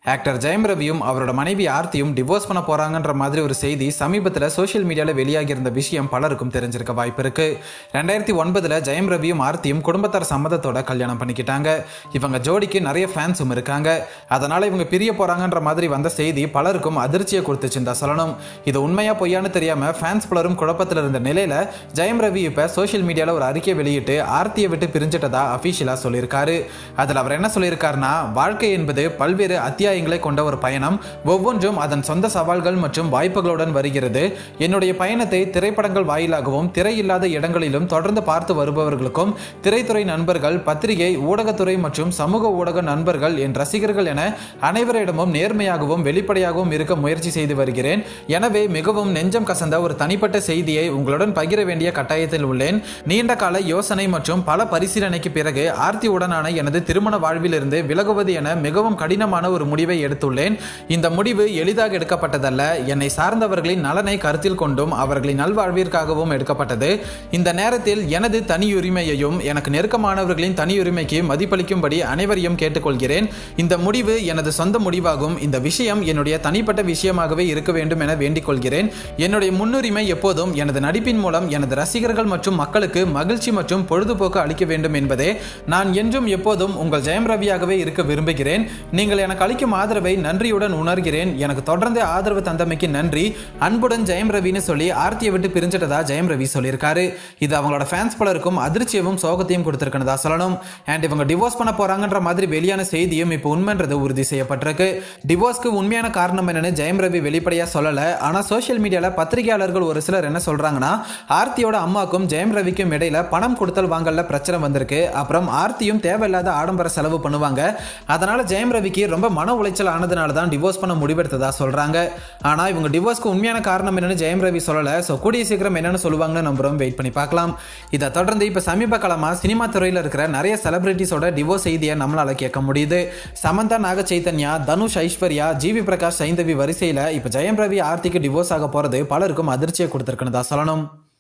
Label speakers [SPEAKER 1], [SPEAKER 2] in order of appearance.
[SPEAKER 1] Actor ஜெயம் ரவியும் அவரோட மனைவி ஆர்த்தியும் டிவோர்ஸ் பண்ண போறாங்கன்ற மாதிரி ஒரு செய்தி சமீபத்தில் சோஷியல் மீடியாவில் வெளியாகி இருந்த விஷயம் பலருக்கும் தெரிஞ்சிருக்க வாய்ப்பு இருக்கு. 2009 ஜெயம் ரவியும் ஆர்த்தியும் குடும்பத்தார் சம்மதத்தோட கல்யாணம் பண்ணிக்கிட்டாங்க. இவங்க ஜோடிக்கு நிறைய ஃபேன்ஸும் இருக்காங்க. அதனால இவங்க பிரிய போறாங்கன்ற மாதிரி வந்த செய்தி பலருக்கும் அதிர்ச்சியை கொடுத்துச்சுன்னு தான் சொல்லணும். இது உண்மையா பொய்யான்னு தெரியாம ஃபேன்ஸ் பலரும் குழப்பத்தில் இருந்த நிலையில ஜெயம் ரவி இப்ப சோஷியல் மீடியாவில் ஒரு அறிக்கை வெளியிட்டு ஆர்த்தியை விட்டு பிரிஞ்சிட்டதா அபிஷியலா சொல்லியிருக்காரு. அதுல அவர் என்ன சொல்லியிருக்காருன்னா, வாழ்க்கை என்பது பல்வேறு அத்தியாயங்களை கொண்ட ஒரு பயணம். ஒவ்வொன்றும் அதன் சொந்த சவால்கள் மற்றும் வாய்ப்புகளுடன் வருகிறது. என்னுடைய பயணத்தை திரைப்படங்கள் வாயிலாகவும் திரை இல்லாத இடங்களிலும் தொடர்ந்து பார்த்து வருபவர்களுக்கும் திரைத்துறை நண்பர்கள், பத்திரிகை, ஊடகத்துறை மற்றும் சமூக ஊடக நண்பர்கள், என் ரசிகர்கள் என அனைவரிடமும் நேர்மையாகவும் வெளிப்படையாகவும் இருக்க முயற்சி செய்து வருகிறேன். எனவே மிகவும் நெஞ்சம் கசந்த ஒரு தனிப்பட்ட செய்தியை உங்களுடன் பகிர வேண்டிய கட்டாயத்தில் உள்ளேன். நீண்ட கால யோசனை மற்றும் பல பரிசீலனைக்கு பிறகு ஆர்த்தியுடனான எனது திருமண வாழ்வில் இருந்து விலகுவது என மிகவும் கடினமான ஒரு முடிவை எடுத்துள்ளேன். இந்த முடிவு எளிதாக எடுக்கப்பட்டதல்ல. என்னை சார்ந்தவர்களின் நலனை கருத்தில் கொண்டும் அவர்களின் நல்வாழ்விற்காகவும் எடுக்கப்பட்டது. இந்த நேரத்தில் எனது தனியுரிமையையும் எனக்கு நெருக்கமானவர்களின் தனியுரிமைக்கு மதிப்பளிக்கும்படி அனைவரையும் கேட்டுக்கொள்கிறேன். இந்த முடிவு எனது சொந்த முடிவாகும். இந்த விஷயம் என்னுடைய தனிப்பட்ட விஷயமாகவே இருக்க வேண்டும் என வேண்டிக் கொள்கிறேன். என்னுடைய முன்னுரிமை எப்போதும் எனது நடிப்பின் மூலம் எனது ரசிகர்கள் மற்றும் மக்களுக்கு மகிழ்ச்சி மற்றும் பொழுதுபோக்கு அளிக்க வேண்டும் என்பதே. நான் என்றும் எப்போதும் உங்கள் ஜெயம் ரவியாகவே இருக்க விரும்புகிறேன். நீங்கள் எனக்கு அளிக்கும் ஆதரவை நன்றியுடன் உணர்கிறேன். எனக்கு தொடர்ந்து ஆதரவு தந்தமைக்கு நன்றி. அன்புடன் ஜெயம் ரவின்னு சொல்லி ஆர்த்தியை விட்டு பிரிஞ்சிட்டதா ஜெயம் ரவி சொல்லியிருக்காரு. இது அவங்களோட ஃபேன்ஸ் பலருக்கும் அதிர்ச்சியவும் சோகத்தையும் கொடுத்திருக்கதா சொல்லணும். அண்ட் இவங்க டிவோர்ஸ் பண்ண போறாங்கன்ற மாதிரி வெளியான செய்தியும் இப்போ உண்மைன்றது உறுதி செய்யப்பட்டிருக்கு. டிவோர்ஸ்க்கு உண்மையான காரணம் என்னன்னு ஜெயம் ரவி வெளிப்படையா சொல்லல. ஆனா சோஷியல் மீடியால பத்திரிகையாளர்கள் ஒரு சிலர் என்ன சொல்றாங்கன்னா, ஆர்த்தியோட அம்மாக்கும் ஜெயம் ரவிக்கும் இடையில பணம் கொடுத்தல் வாங்கல பிரச்சனை வந்திருக்கு. அப்புறம் ஆர்த்தியும் தேவையில்லாத ஆடம்பர செலவு பண்ணுவாங்க. அதனால ஜெயம் ரவிக்கு ரொம்ப மன உளைச்சல் ஆனதுனால தான் டிவோர்ஸ் பண்ண முடிவெடுத்ததா சொல்றாங்க. ஆனா இவங்க டிவோர்ஸ்க்கு உண்மையான காரணம் என்னன்னு ஜெயம் ரவி சொல்லல. சோ கூடிய சீக்கிரம் என்னன்னு சொல்லுவாங்கன்னு நம்புறோம். வெயிட் பண்ணி பார்க்கலாம். இதை தொடர்ந்து இப்ப சமீப காலமா சினிமா துறையில் இருக்கிற நிறைய செலிபிரிட்டிஸோட டிவோர்ஸ் செய்தியை நம்மளால கேட்க முடியுது. சமந்தா, நாக சைத்தன்யா, தனுஷ், ஐஸ்வர்யா, ஜிவி பிரகாஷ், சைந்தவி வரிசையில இப்ப ஜெயம் ரவி ஆர்த்திக்கு டிவோர்ஸ் ஆக போறது பலருக்கும் அதிர்ச்சியை கொடுத்திருக்குன்னு தான் சொல்லணும்.